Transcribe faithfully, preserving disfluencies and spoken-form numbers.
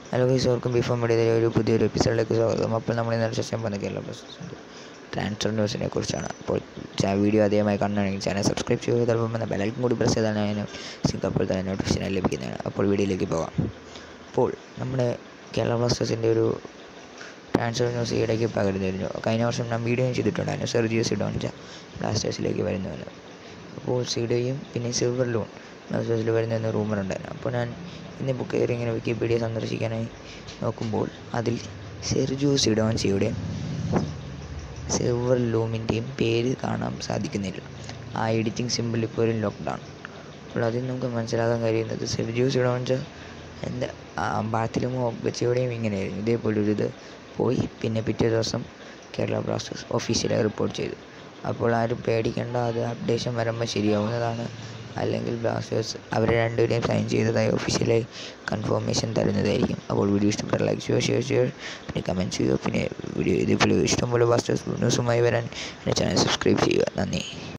Hello guys, ഓർക്കും before മീഡിയയിലെ ഒരു പുതിയൊരു എപ്പിസോഡിലേക്ക് സ്വാഗതം. അപ്പോൾ നമ്മൾ ഇന്നലെ സെഷൻ പറഞ്ഞ കേരള ബ്ലാസ്റ്റേഴ്സിൻ്റെ ട്രാൻസ്ഫർ ന്യൂസിനെ കുറിച്ചാണ്. അപ്പോൾ വീഡിയോ ആദ്യമായി കാണുകയാണെങ്കിൽ ചാനൽ സബ്സ്ക്രൈബ് ചെയ്യുക, അതോടൊപ്പം തന്നെ ബെലൈക്കൺ കൂടി പ്രസ് ചെയ്താൽ അതിന് അപ്പോൾ തന്നെ നോട്ടിഫിക്കേഷൻ ലഭിക്കുന്നതാണ്. അപ്പോൾ വീഡിയോയിലേക്ക് പോകാം. അപ്പോൾ നമ്മുടെ കേരള ബ്ലാസ്റ്റേഴ്സിൻ്റെ ഒരു ട്രാൻസ്ഫർ ന്യൂസ് ഈയിടയ്ക്ക് പകർന്നിരുന്നു. കഴിഞ്ഞ വർഷം ഞാൻ വീഡിയോ ചെയ്തിട്ടുണ്ടായിരുന്നു, സെർജിയോ സിഡോൺജ ബ്ലാസ്റ്റേഴ്സിലേക്ക് വരുന്നുവെന്ന്. അപ്പോൾ സിഡോയും പിന്നെ സിൽവർ ലൂൺ ബ്ലാസ്റ്റേഴ്സിൽ വരുന്നതെന്ന് റൂമർ ഉണ്ടായിരുന്നു. അപ്പോൾ ഞാൻ ഇന്ന് ബുക്ക് കയറി ഇങ്ങനെ വിക്കിപീഡിയ സന്ദർശിക്കാനായി നോക്കുമ്പോൾ അതിൽ സെർജിയോ സിഡോൺജയുടെയും സിൽവർ ലൂമിൻ്റെയും പേര് കാണാൻ സാധിക്കുന്നില്ല. ആ എഡിറ്റിംഗ് സിമ്പിൾ ഇപ്പോഴും ലോക്ക്ഡൗൺ. അപ്പോൾ അതിൽ നമുക്ക് മനസ്സിലാക്കാൻ കഴിയുന്നത് സെർജിയോ സിഡോൺജ എന്താ ബാത്തിലുമോ ഒബ്ബച്ചയുടെയും ഇങ്ങനെയായിരുന്നു, ഇതേപോലൊരു ഇത് പോയി പിന്നെ പിറ്റേ ദിവസം കേരള ബ്ലാസ്റ്റേഴ്സ് ഒഫീഷ്യലായി റിപ്പോർട്ട് ചെയ്തു. അപ്പോൾ ആരും പേടിക്കേണ്ട, അത് അപ്ഡേഷൻ വരുമ്പോൾ ശരിയാവുന്നതാണ്. അല്ലെങ്കിൽ ബ്ലാസ്റ്റേഴ്സ് അവരെ രണ്ടുപേരെയും സൈൻ ചെയ്തതായി ഒഫീഷ്യലായി കൺഫർമേഷൻ തരുന്നതായിരിക്കും. അപ്പോൾ വീഡിയോ ഇഷ്ടപ്പെട്ട ലൈക്ക് ചെയ്യുക, ഷെയർ ചെയ്യുക, പിന്നെ കമൻറ്റ് ചെയ്യുക. പിന്നെ വീഡിയോ ഇതേപോലെ ഇഷ്ടംപോലെ ബ്ലാസ്റ്റേഴ്സ് ന്യൂസുമായി വരാൻ എൻ്റെ ചാനൽ സബ്സ്ക്രൈബ് ചെയ്യുക. നന്ദി.